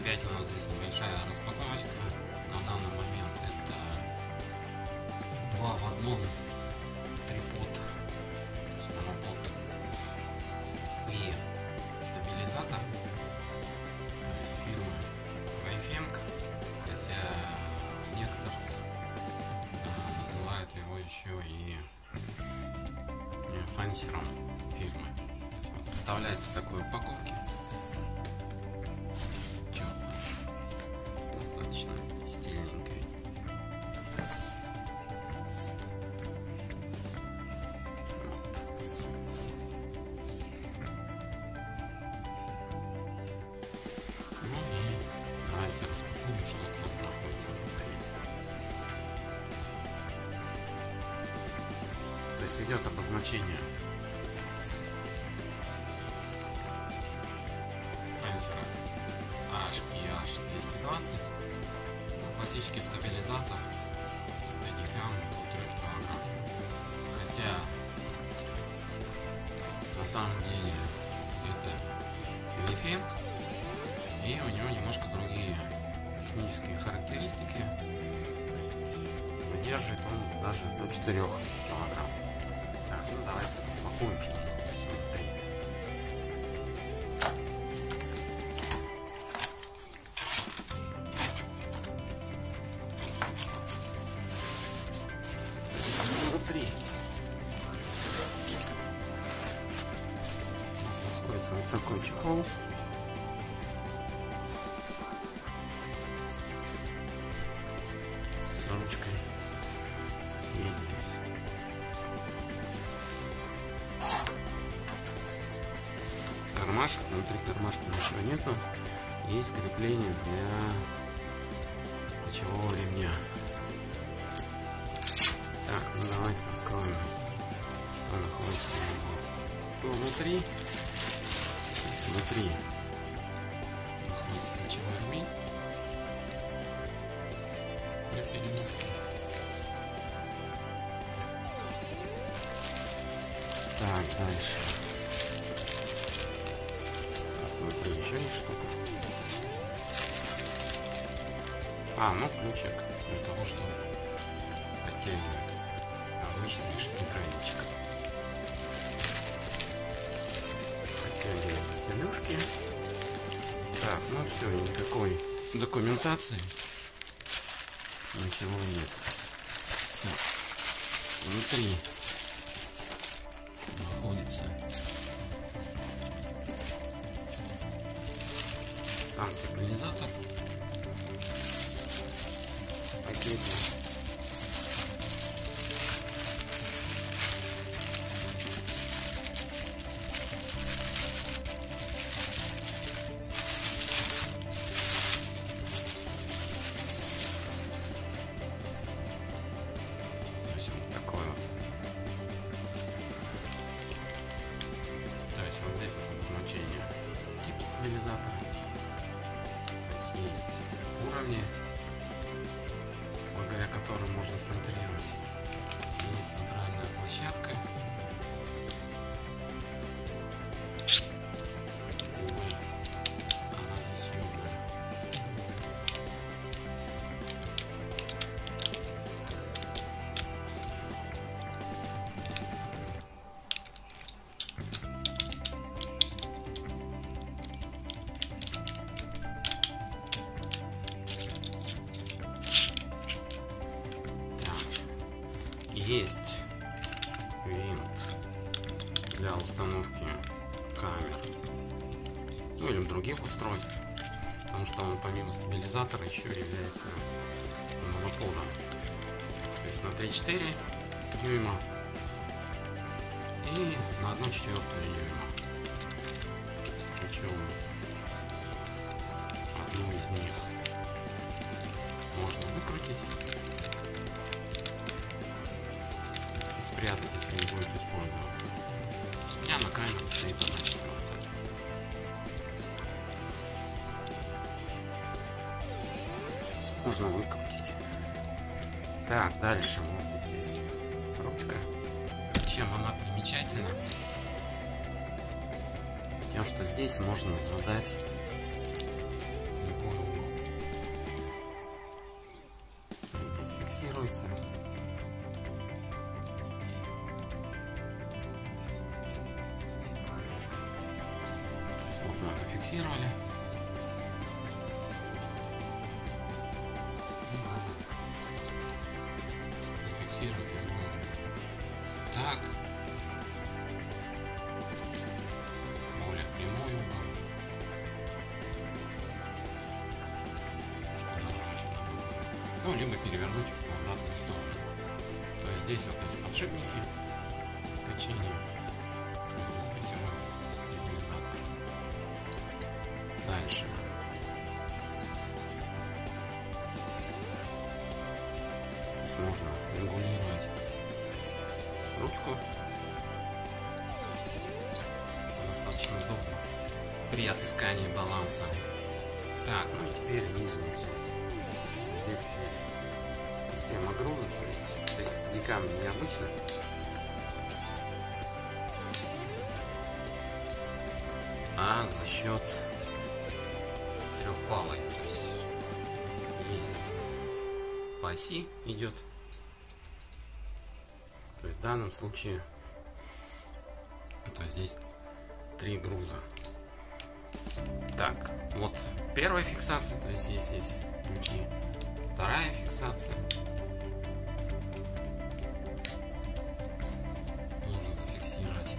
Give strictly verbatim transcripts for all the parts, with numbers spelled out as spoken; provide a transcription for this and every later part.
Опять у нас здесь небольшая распаковочка. На данный момент это два в одном трипод, то есть монопод и стабилизатор, то есть фирмы Wayfeng, хотя некоторые а, называют его еще и фансером фирмы. Поставляется в такой упаковке. Достаточно стильненькой. Вот. Ну и давайте распакуем, что там находится внутри. То есть идет обозначение фансера эйч пи эйч двести двадцать, классический стабилизатор Steadicam до трёх килограмм. Хотя на самом деле это Wayfeng, и у него немножко другие технические характеристики. То есть выдерживает он даже до четырёх килограмм. Так, ну давайте распакуем, что находится внутри. Внутри у нас находится вот такой чехол. С ручкой. Есть здесь. Кармашек. Внутри кармашка ничего нету. Есть крепление для плечевого ремня. Так, ну давайте откроем, что находится внутри. Внутри находится плечевой ремень для переноски. Так, дальше. Так, внутри еще есть штука. А, ну ключик для того, чтобы подтягивать обычный шестикрайничек. Подтягиваем петелюшки. Так, ну все, никакой документации, ничего нет. Так, внутри находится сам стабилизатор в пакете. Вот здесь вот обозначение тип стабилизатора. Здесь есть уровни, благодаря которым можно центрировать. Есть центральная площадка. Увы, она несъемная. Есть винт для установки камер, ну или других устройств, потому что он помимо стабилизатора еще является моноподом. То есть на три-четыре дюйма и на одну четвертую дюйма. Причем одну из них можно выкрутить, спрятать, если не будет использоваться. У меня на камере стоит одна четвертая. Можно выкрутить. Так, дальше вот здесь ручка. Чем она примечательна? Тем, что здесь можно задать любую фиксируется. Вот мы зафиксировали. Зафиксировать так. Более прямой угол. Что даже ну, либо перевернуть в обратную сторону. То есть здесь вот эти подшипники качения. Осевой стабилизатор. Дальше. Можно регулировать ручку, что достаточно удобно при отыскании баланса. Так, ну и теперь нижняя часть. Здесь есть система груза, то есть, то есть стадикам необычно. А за счет трехпалой, то есть есть по оси идет. То есть в данном случае, то есть здесь три груза. Так, вот первая фиксация, то есть здесь есть ключи. Вторая фиксация. Можно зафиксировать.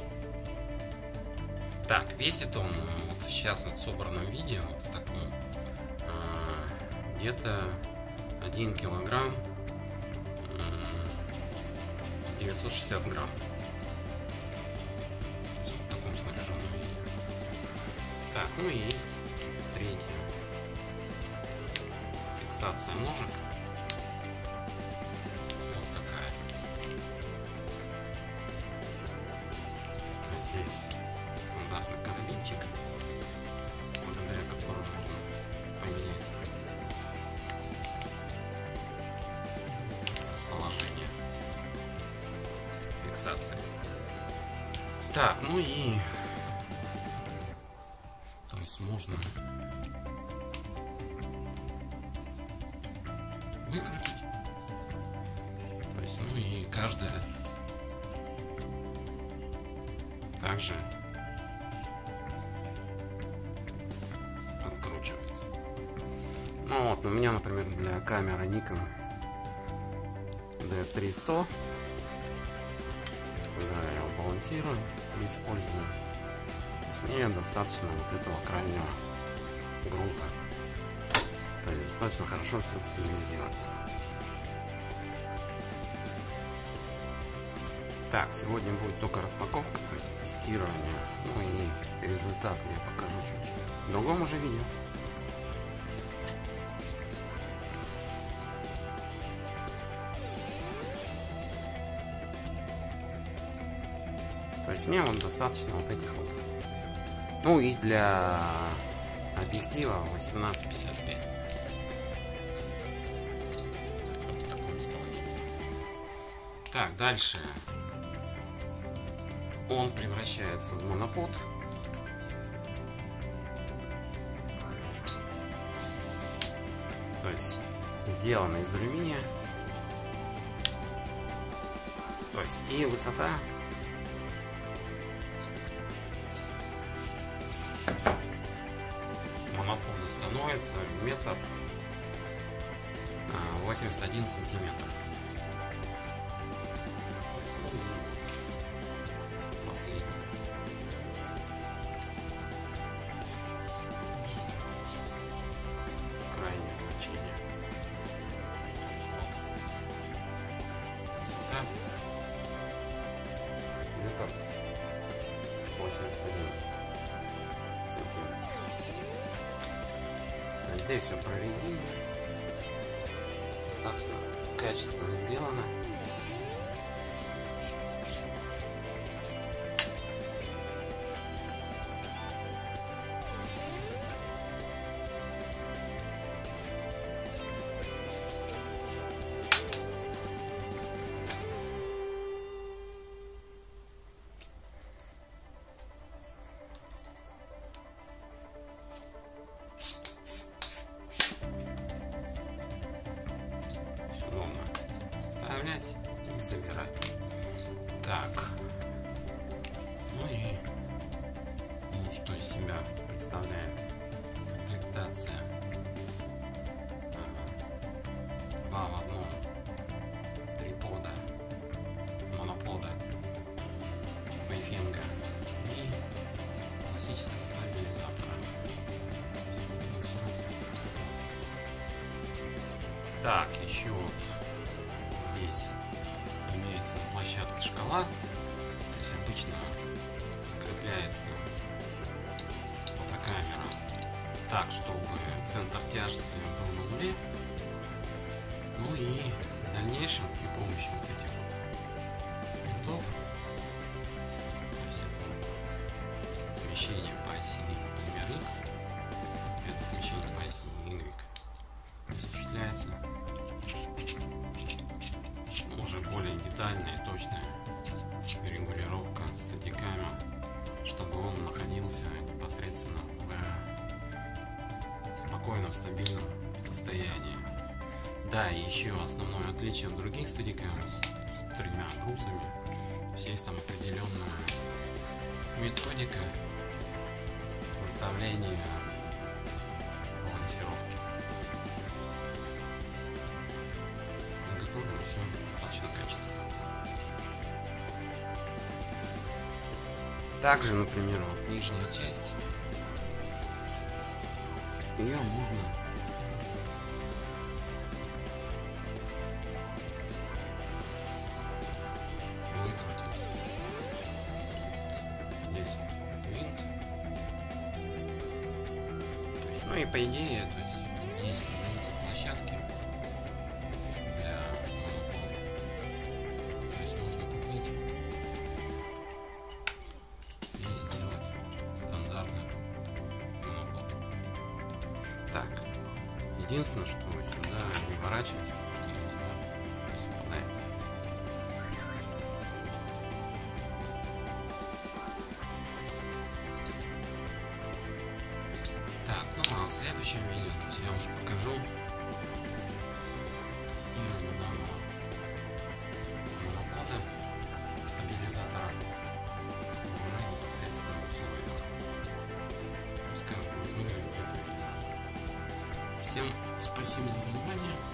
Так, весит он вот сейчас вот в собранном виде, вот в таком, а, где-то один килограмм девятьсот шестьдесят грамм. В таком снаряженном виде. Так, ну и есть третья фиксация ножек. Вот такая. Здесь стандартный карабинчик, благодаря которому можно поменять расположение фиксации. Так, ну и то есть можно выкрутить. То есть, ну и каждая также откручивается. Ну вот, у меня, например, для камеры Nikon ди эф три сто, когда я его балансирую и использую, мне достаточно вот этого крайнего груза. То есть достаточно хорошо все стабилизируется. Так, сегодня будет только распаковка, то есть тестирование, ну и результат я покажу чуть в другом уже видео. То есть мне вот достаточно вот этих вот. Ну и для объектива восемнадцать пятьдесят пять. Вот в таком исполнении. Так, дальше. Он превращается в монопод. То есть сделано из алюминия. То есть и высота монопода становится метр восемьдесят один сантиметр. Последний. Крайнее значение. Высота метр восемьдесят один сантиметр. Здесь все прорезинено, достаточно качественно сделано. Удобно. вставлять и собирать. Так. Ну и ну, что из себя представляет комплектация. Два в одном. Три пода. Монопода. Вейфинга. И классического стабилизатора. Так, еще вот здесь имеется на площадке шкала. То есть обычно закрепляется фотокамера так, чтобы центр тяжести был на нуле. Ну и в дальнейшем при помощи вот этих винтов, то есть это смещение по оси, например, X, это смещение по оси Y, осуществляется уже более детальная и точная регулировка стадиками, чтобы он находился непосредственно в спокойном, стабильном состоянии. Да, и еще основное отличие от других стадикамер с, с тремя грузами, есть там определенная методика выставления балансировки. Готово, все достаточно качественно. Также, например, вот нижняя часть, ее можно выкрутить. Здесь винт. То есть, ну и по идее, то есть здесь продаются площадки для монопода. То есть можно купить и сделать стандартный монопод. Так, единственное, что сюда не ворачивать, потому что иногда не совпадает. Так, ну а в следующем видео я уже покажу тестирование данного монопода, стабилизатора уже непосредственно в условиях. Пускай будет выглядеть это видео. Всем спасибо за внимание.